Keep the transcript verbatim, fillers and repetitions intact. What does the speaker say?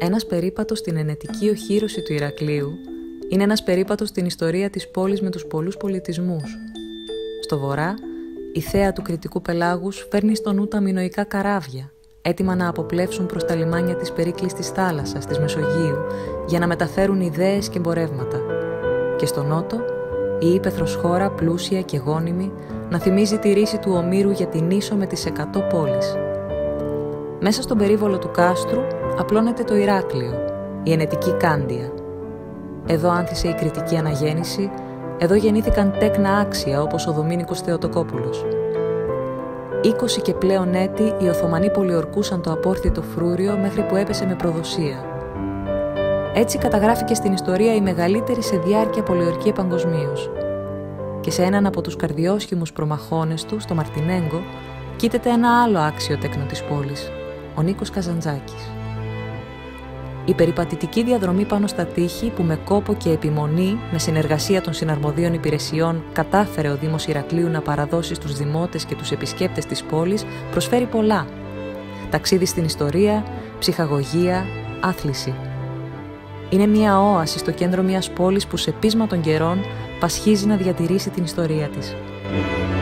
Ένας περίπατος στην ενετική οχύρωση του Ηρακλείου είναι ένας περίπατος στην ιστορία της πόλης με τους πολλούς πολιτισμούς. Στο βορρά, η θέα του Κρητικού πελάγους φέρνει στο νου τα μινωικά καράβια, έτοιμα να αποπλεύσουν προς τα λιμάνια της περίκλειστης θάλασσας, της Μεσογείου, για να μεταφέρουν ιδέες και εμπορεύματα. Και στο νότο, η ύπαιθρος χώρα πλούσια και γόνιμη να θυμίζει τη ρίση του Ομήρου για την Ίσο με τις εκατό πόλεις. Μέσα στον περίβολο του κάστρου απλώνεται το Ηράκλειο, η ενετική Κάντια. Εδώ άνθησε η κρητική αναγέννηση, εδώ γεννήθηκαν τέκνα άξια όπως ο Δομήνικος Θεοτοκόπουλος. Είκοσι και πλέον έτη οι Οθωμανοί πολιορκούσαν το απόρθητο φρούριο μέχρι που έπεσε με προδοσία. Έτσι καταγράφηκε στην ιστορία η μεγαλύτερη σε διάρκεια πολιορκία παγκοσμίως. Και σε έναν από τους καρδιόσχημους προμαχώνες του, στο Μαρτινέγκο, κοίταται ένα άλλο άξιο τέκνο της πόλης, ο Νίκος Καζαντζάκης. Η περιπατητική διαδρομή πάνω στα τείχη που με κόπο και επιμονή, με συνεργασία των συναρμοδίων υπηρεσιών, κατάφερε ο Δήμος Ηρακλείου να παραδώσει στους δημότες και τους επισκέπτες της πόλης, προσφέρει πολλά. Ταξίδι στην ιστορία, ψυχαγωγία, άθληση. Είναι μια όαση στο κέντρο μιας πόλης που σε πείσμα των καιρών πασχίζει να διατηρήσει την ιστορία της.